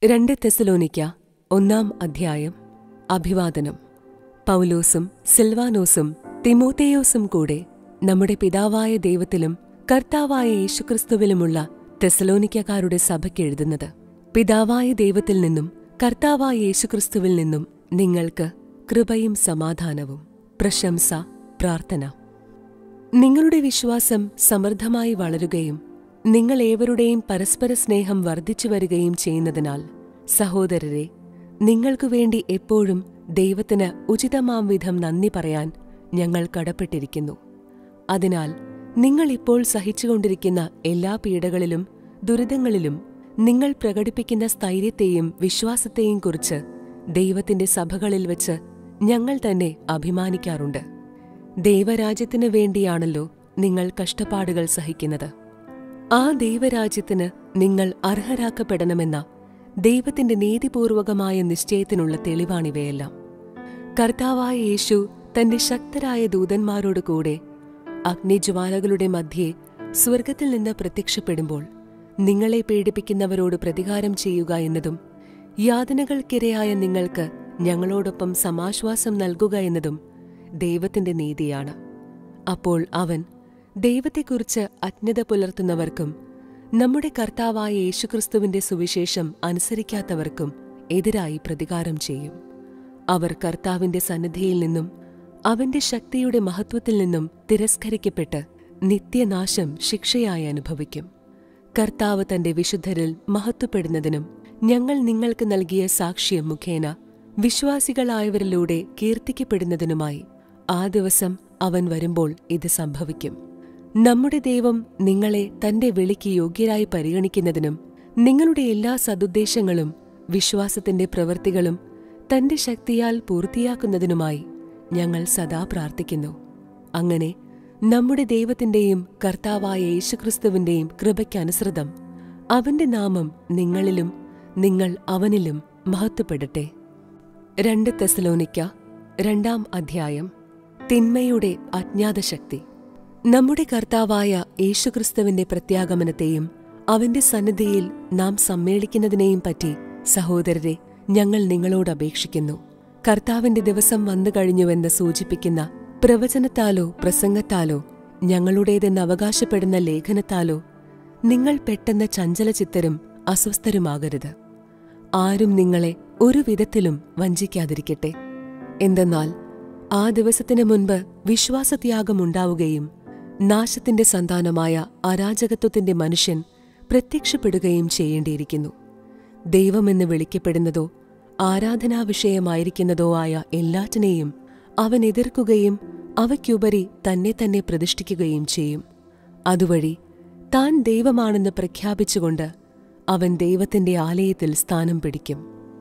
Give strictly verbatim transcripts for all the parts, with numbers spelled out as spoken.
രണ്ട് തെസ്സലോനിക്ക ഒന്നാം അധ്യായം. അഭിവാദനം. പൗലോസും സിൽവാനോസും തിമോത്തേയോസും കൂടെ നമ്മുടെ പിതാവായ ദൈവത്തിലും കർത്താവായ യേശുക്രിസ്തുവിലുമുള്ള തെസ്സലോനിക്കക്കാരുടെ സഭയ്ക്ക് എഴുതുന്നത്. പിതാവായ ദൈവത്തിൽ നിന്നും കർത്താവായ യേശുക്രിസ്തുവിൽ നിന്നും നിങ്ങൾക്ക് കൃപയും സമാധാനവും. പ്രശംസ, പ്രാർത്ഥന. നിങ്ങളുടെ വിശ്വാസം സമൃദ്ധമായി വളരുകയും നിങ്ങൾ ഏവരുടെയും പരസ്പര സ്നേഹം വർദ്ധിച്ചു വരികയും ചെയ്യുന്നതിനാൽ, സഹോദരരെ, നിങ്ങൾക്കു വേണ്ടി എപ്പോഴും ദൈവത്തിന് ഉചിതമാം വിധം നന്ദി പറയാൻ ഞങ്ങൾ കടപ്പെട്ടിരിക്കുന്നു. അതിനാൽ നിങ്ങൾ ഇപ്പോൾ സഹിച്ചുകൊണ്ടിരിക്കുന്ന എല്ലാ പീഡകളിലും ദുരിതങ്ങളിലും നിങ്ങൾ പ്രകടിപ്പിക്കുന്ന സ്ഥൈര്യത്തെയും വിശ്വാസത്തെയും കുറിച്ച് ദൈവത്തിന്റെ സഭകളിൽ വച്ച് ഞങ്ങൾ തന്നെ അഭിമാനിക്കാറുണ്ട്. ദൈവരാജ്യത്തിനു വേണ്ടിയാണല്ലോ നിങ്ങൾ കഷ്ടപ്പാടുകൾ സഹിക്കുന്നത്. ആ ദൈവരാജ്യത്തിന് നിങ്ങൾ അർഹരാക്കപ്പെടണമെന്ന ദൈവത്തിന്റെ നീതിപൂർവകമായ നിശ്ചയത്തിനുള്ള തെളിവാണിവയെല്ലാം. കർത്താവായ യേശു തന്റെ ശക്തരായ ദൂതന്മാരോട് കൂടെ അഗ്നിജ്വാലകളുടെ മധ്യേ സ്വർഗത്തിൽ നിന്ന് പ്രത്യക്ഷപ്പെടുമ്പോൾ നിങ്ങളെ പീഡിപ്പിക്കുന്നവരോട് പ്രതികാരം ചെയ്യുക എന്നതും യാതനകൾക്കിരയായ നിങ്ങൾക്ക് ഞങ്ങളോടൊപ്പം സമാശ്വാസം നൽകുക എന്നതും ദൈവത്തിന്റെ നീതിയാണ്. അപ്പോൾ അവൻ ദൈവത്തെക്കുറിച്ച് അജ്ഞത പുലർത്തുന്നവർക്കും നമ്മുടെ കർത്താവായ യേശുക്രിസ്തുവിന്റെ സുവിശേഷം അനുസരിക്കാത്തവർക്കും എതിരായി പ്രതികാരം ചെയ്യും. അവർ കർത്താവിന്റെ സന്നിധിയിൽ നിന്നും അവന്റെ ശക്തിയുടെ മഹത്വത്തിൽ നിന്നും തിരസ്കരിക്കപ്പെട്ട് നിത്യനാശം ശിക്ഷയായി അനുഭവിക്കും. കർത്താവ് തന്റെ വിശുദ്ധരിൽ മഹത്വപ്പെടുന്നതിനും ഞങ്ങൾ നിങ്ങൾക്ക് നൽകിയ സാക്ഷ്യം മുഖേന വിശ്വാസികളായവരിലൂടെ കീർത്തിക്കപ്പെടുന്നതിനുമായി ആ ദിവസം അവൻ വരുമ്പോൾ ഇത് സംഭവിക്കും. നമ്മുടെ ദൈവം നിങ്ങളെ തന്റെ വിളിക്ക് യോഗ്യരായി പരിഗണിക്കുന്നതിനും നിങ്ങളുടെ എല്ലാ സദുദ്ദേശങ്ങളും വിശ്വാസത്തിന്റെ പ്രവൃത്തികളും തന്റെ ശക്തിയാൽ പൂർത്തിയാക്കുന്നതിനുമായി ഞങ്ങൾ സദാ പ്രാർത്ഥിക്കുന്നു. അങ്ങനെ നമ്മുടെ ദൈവത്തിന്റെയും കർത്താവായ യേശുക്രിസ്തുവിന്റെയും കൃപയ്ക്കനുസൃതം അവന്റെ നാമം നിങ്ങളിലും നിങ്ങൾ അവനിലും മഹത്വപ്പെടട്ടെ. രണ്ട് തെസ്സലോനിക്ക രണ്ടാം അധ്യായം. തിന്മയുടെ അജ്ഞാതശക്തി. നമ്മുടെ കർത്താവായ യേശുക്രിസ്തുവിന്റെ പ്രത്യാഗമനത്തെയും അവന്റെ സന്നിധിയിൽ നാം സമ്മേളിക്കുന്നതിനെയും പറ്റി സഹോദരരെ ഞങ്ങൾ നിങ്ങളോട് അപേക്ഷിക്കുന്നു. കർത്താവിന്റെ ദിവസം വന്നു കഴിഞ്ഞുവെന്ന് സൂചിപ്പിക്കുന്ന പ്രവചനത്താലോ പ്രസംഗത്താലോ ഞങ്ങളുടേതെന്ന് അവകാശപ്പെടുന്ന ലേഖനത്താലോ നിങ്ങൾ പെട്ടെന്ന് ചഞ്ചലചിത്തരും അസ്വസ്ഥരുമാകരുത്. ആരും നിങ്ങളെ ഒരു വിധത്തിലും വഞ്ചിക്കാതിരിക്കട്ടെ. എന്തെന്നാൽ ആ ദിവസത്തിനു മുൻപ് വിശ്വാസത്യാഗമുണ്ടാവുകയും നാശത്തിന്റെ സന്താനമായ അരാജകത്വത്തിന്റെ മനുഷ്യൻ പ്രത്യക്ഷപ്പെടുകയും ചെയ്യേണ്ടിയിരിക്കുന്നു. ദൈവമെന്ന് വിളിക്കപ്പെടുന്നതോ ആരാധനാവിഷയമായിരിക്കുന്നതോ ആയ എല്ലാറ്റിനെയും അവൻ എതിർക്കുകയും അവയ്ക്കുപരി തന്നെ തന്നെ പ്രതിഷ്ഠിക്കുകയും ചെയ്യും. അതുവഴി താൻ ദൈവമാണെന്ന് പ്രഖ്യാപിച്ചുകൊണ്ട് അവൻ ദൈവത്തിന്റെ ആലയത്തിൽ സ്ഥാനം പിടിക്കും.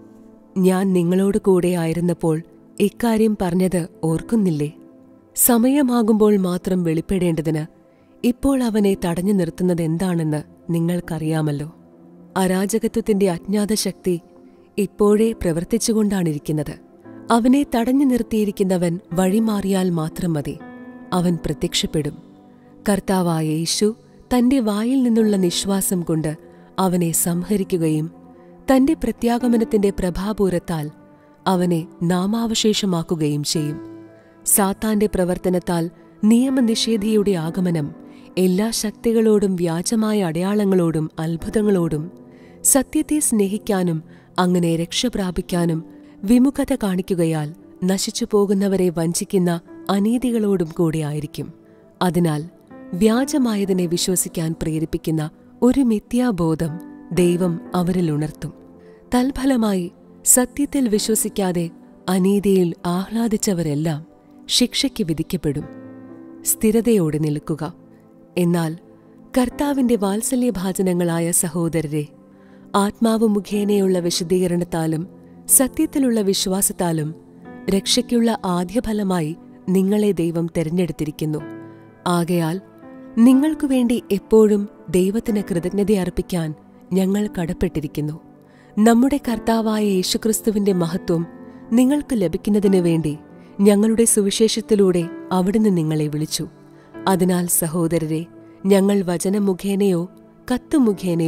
ഞാൻ നിങ്ങളോട് കൂടെയായിരുന്നപ്പോൾ ഇക്കാര്യം പറഞ്ഞത് ഓർക്കുന്നില്ലേ? സമയമാകുമ്പോൾ മാത്രം വെളിപ്പെടേണ്ടതിന് ഇപ്പോൾ അവനെ തടഞ്ഞു നിർത്തുന്നത് എന്താണെന്ന് നിങ്ങൾക്കറിയാമല്ലോ. അരാജകത്വത്തിന്റെ അജ്ഞാതശക്തി ഇപ്പോഴേ പ്രവർത്തിച്ചുകൊണ്ടാണിരിക്കുന്നത്. അവനെ തടഞ്ഞു നിർത്തിയിരിക്കുന്നവൻ വഴിമാറിയാൽ മാത്രം മതി, അവൻ പ്രത്യക്ഷപ്പെടും. കർത്താവായ യേശു തന്റെ വായിൽ നിന്നുള്ള നിശ്വാസം കൊണ്ട് അവനെ സംഹരിക്കുകയും തന്റെ പ്രത്യാഗമനത്തിന്റെ പ്രഭാപൂരത്താൽ അവനെ നാമാവശേഷമാക്കുകയും ചെയ്യും. സാത്താന്റെ പ്രവർത്തനത്താൽ നിയമനിഷേധിയുടെ ആഗമനം എല്ലാ ശക്തികളോടും വ്യാജമായ അടയാളങ്ങളോടും അത്ഭുതങ്ങളോടും സത്യത്തെ സ്നേഹിക്കാനും അങ്ങനെ രക്ഷപ്രാപിക്കാനും വിമുഖത കാണിക്കുകയാൽ നശിച്ചു പോകുന്നവരെ വഞ്ചിക്കുന്ന അനീതികളോടും കൂടിയായിരിക്കും. അതിനാൽ വ്യാജമായതിനെ വിശ്വസിക്കാൻ പ്രേരിപ്പിക്കുന്ന ഒരു മിഥ്യാബോധം ദൈവം അവരിൽ ഉണർത്തും. തൽഫലമായി സത്യത്തിൽ വിശ്വസിക്കാതെ അനീതിയിൽ ആഹ്ലാദിച്ചവരെല്ലാം ശിക്ഷയ്ക്ക് വിധിക്കപ്പെടും. സ്ഥിരതയോടെ നിൽക്കുക. എന്നാൽ കർത്താവിന്റെ വാത്സല്യഭാജനങ്ങളായ സഹോദരരെ, ആത്മാവ് മുഖേനയുള്ള വിശുദ്ധീകരണത്താലും സത്യത്തിലുള്ള വിശ്വാസത്താലും രക്ഷയ്ക്കുള്ള ആദ്യഫലമായി നിങ്ങളെ ദൈവം തെരഞ്ഞെടുത്തിരിക്കുന്നു. ആകയാൽ നിങ്ങൾക്കുവേണ്ടി എപ്പോഴും ദൈവത്തിന് കൃതജ്ഞതയർപ്പിക്കാൻ ഞങ്ങൾ കടപ്പെട്ടിരിക്കുന്നു. നമ്മുടെ കർത്താവായ യേശുക്രിസ്തുവിന്റെ മഹത്വം നിങ്ങൾക്ക് ലഭിക്കുന്നതിനു വേണ്ടി ഞങ്ങളുടെ സുവിശേഷത്തിലൂടെ അവിടുന്ന് നിങ്ങളെ വിളിച്ചു. അതിനാൽ സഹോദരരെ, ഞങ്ങൾ വചനം മുഖേനയോ കത്തുമുഖേനയോ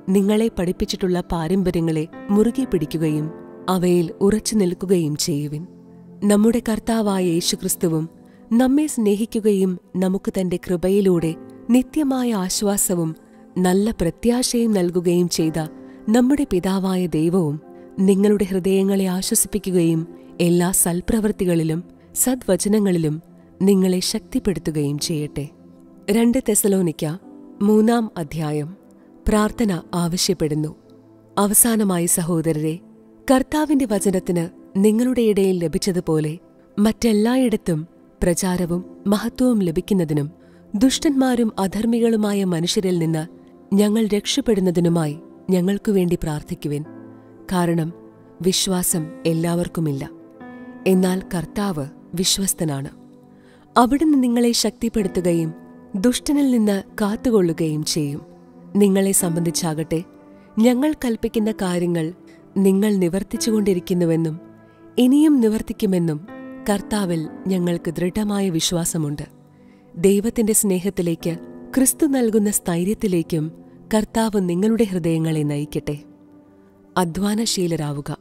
നിങ്ങളെ പഠിപ്പിച്ചിട്ടുള്ള പാരമ്പര്യങ്ങളെ മുറുകെ പിടിക്കുകയും അവയിൽ ഉറച്ചു നിൽക്കുകയും ചെയ്യുവിൻ. നമ്മുടെ കർത്താവായ യേശുക്രിസ്തുവും നമ്മെ സ്നേഹിക്കുകയും നമുക്ക് തന്റെ കൃപയിലൂടെ നിത്യമായ ആശ്വാസവും നല്ല പ്രത്യാശയും നൽകുകയും ചെയ്ത നമ്മുടെ പിതാവായ ദൈവവും നിങ്ങളുടെ ഹൃദയങ്ങളെ ആശ്വസിപ്പിക്കുകയും എല്ലാ സൽപ്രവൃത്തികളിലും സദ്വചനങ്ങളിലും നിങ്ങളെ ശക്തിപ്പെടുത്തുകയും ചെയ്യട്ടെ. രണ്ട് തെസലോനിക്ക മൂന്നാം അധ്യായം. പ്രാർത്ഥന ആവശ്യപ്പെടുന്നു. അവസാനമായി സഹോദരരെ, കർത്താവിന്റെ വചനത്തിന് നിങ്ങളുടെ ഇടയിൽ ലഭിച്ചതുപോലെ മറ്റെല്ലായിടത്തും പ്രചാരവും മഹത്വവും ലഭിക്കുന്നതിനും ദുഷ്ടന്മാരും അധർമ്മികളുമായ മനുഷ്യരിൽ നിന്ന് ഞങ്ങൾ രക്ഷപ്പെടുന്നതിനുമായി ഞങ്ങൾക്കുവേണ്ടി പ്രാർത്ഥിക്കുവിൻ. കാരണം വിശ്വാസം എല്ലാവർക്കുമില്ല, എന്നാൽ കർത്താവ് വിശ്വസ്തനാണ്. അവിടുന്ന് നിങ്ങളെ ശക്തിപ്പെടുത്തുകയും ദുഷ്ടനിൽ നിന്ന് കാത്തുകൊള്ളുകയും ചെയ്യും. നിങ്ങളെ സംബന്ധിച്ചാകട്ടെ, ഞങ്ങൾ കൽപ്പിക്കുന്ന കാര്യങ്ങൾ നിങ്ങൾ നിവർത്തിച്ചുകൊണ്ടിരിക്കുന്നുവെന്നും ഇനിയും നിവർത്തിക്കുമെന്നും കർത്താവിൽ ഞങ്ങൾക്ക് ദൃഢമായ വിശ്വാസമുണ്ട്. ദൈവത്തിന്റെ സ്നേഹത്തിലേക്ക്, ക്രിസ്തു നൽകുന്ന സ്ഥൈര്യത്തിലേക്കും കർത്താവ് നിങ്ങളുടെ ഹൃദയങ്ങളെ നയിക്കട്ടെ. അധ്വാനശീലരാവുക.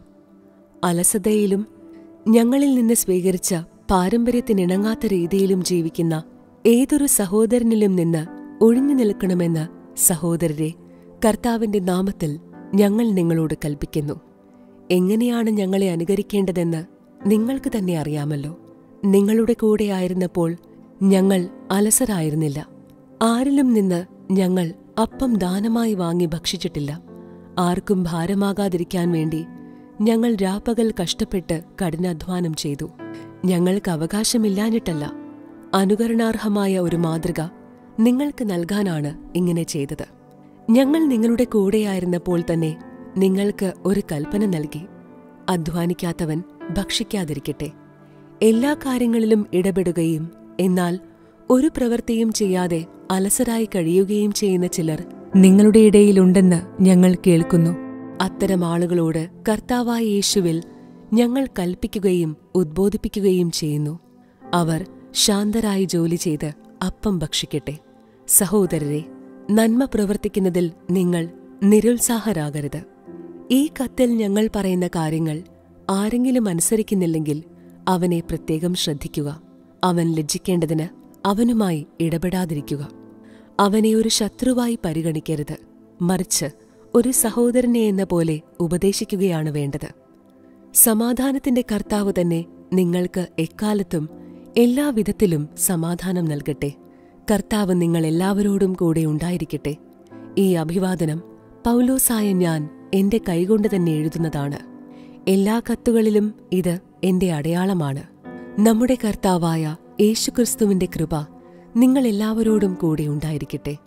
അലസതയിലും ഞങ്ങളിൽ നിന്ന് സ്വീകരിച്ച പാരമ്പര്യത്തിനിണങ്ങാത്ത രീതിയിലും ജീവിക്കുന്ന ഏതൊരു സഹോദരനിലും നിന്ന് ഒഴിഞ്ഞു നിൽക്കണമെന്ന് സഹോദരരെ, കർത്താവിന്റെ നാമത്തിൽ ഞങ്ങൾ നിങ്ങളോട് കൽപ്പിക്കുന്നു. എങ്ങനെയാണ് ഞങ്ങളെ അനുകരിക്കേണ്ടതെന്ന് നിങ്ങൾക്ക് തന്നെ അറിയാമല്ലോ. നിങ്ങളുടെ കൂടെയായിരുന്നപ്പോൾ ഞങ്ങൾ അലസരായിരുന്നില്ല. ആരിലും നിന്ന് ഞങ്ങൾ അപ്പം ദാനമായി വാങ്ങി ഭക്ഷിച്ചിട്ടില്ല. ആർക്കും ഭാരമാകാതിരിക്കാൻ വേണ്ടി ഞങ്ങൾ രാപ്പകൽ കഷ്ടപ്പെട്ട് കഠിനാധ്വാനം ചെയ്തു. ഞങ്ങൾക്ക് അവകാശമില്ലാഞ്ഞിട്ടല്ല, അനുകരണാർഹമായ ഒരു മാതൃക നിങ്ങൾക്ക് നൽകാനാണ് ഇങ്ങനെ ചെയ്തത്. ഞങ്ങൾ നിങ്ങളുടെ കൂടെയായിരുന്നപ്പോൾ തന്നെ നിങ്ങൾക്ക് ഒരു കൽപ്പന നൽകി: അധ്വാനിക്കാത്തവൻ ഭക്ഷിക്കാതിരിക്കട്ടെ. എല്ലാ കാര്യങ്ങളിലും ഇടപെടുകയും എന്നാൽ ഒരു പ്രവൃത്തിയും ചെയ്യാതെ അലസരായി കഴിയുകയും ചെയ്യുന്ന ചിലർ നിങ്ങളുടെ ഇടയിലുണ്ടെന്ന് ഞങ്ങൾ കേൾക്കുന്നു. അത്തരം ആളുകളോട് കർത്താവായ യേശുവിൽ ഞങ്ങൾ കൽപ്പിക്കുകയും ഉദ്ബോധിപ്പിക്കുകയും ചെയ്യുന്നു. അവർ ശാന്തരായി ജോലി ചെയ്ത് അപ്പം ഭക്ഷിക്കട്ടെ. സഹോദരരെ, നന്മ പ്രവർത്തിക്കുന്നതിൽ നിങ്ങൾ നിരുത്സാഹരാകരുത്. ഈ കത്തിൽ ഞങ്ങൾ പറയുന്ന കാര്യങ്ങൾ ആരെങ്കിലും അനുസരിക്കുന്നില്ലെങ്കിൽ അവനെ പ്രത്യേകം ശ്രദ്ധിക്കുക. അവൻ ലജ്ജിക്കേണ്ടതിന് അവനുമായി ഇടപെടാതിരിക്കുക. അവനെ ഒരു ശത്രുവായി പരിഗണിക്കരുത്, മറിച്ച് ഒരു സഹോദരനെ എന്ന പോലെ ഉപദേശിക്കുകയാണ് വേണ്ടത്. സമാധാനത്തിന്റെ കർത്താവ് തന്നെ നിങ്ങൾക്ക് എക്കാലത്തും എല്ലാവിധത്തിലും സമാധാനം നൽകട്ടെ. കർത്താവ് നിങ്ങളെല്ലാവരോടും കൂടെ ഉണ്ടായിരിക്കട്ടെ. ഈ അഭിവാദനം പൗലോസായ ഞാൻ എന്റെ കൈകൊണ്ട് തന്നെ എഴുതുന്നതാണ്. എല്ലാ കത്തുകളിലും ഇത് എന്റെ അടയാളമാണ്. നമ്മുടെ കർത്താവായ യേശുക്രിസ്തുവിന്റെ കൃപ നിങ്ങളെല്ലാവരോടും കൂടെ ഉണ്ടായിരിക്കട്ടെ.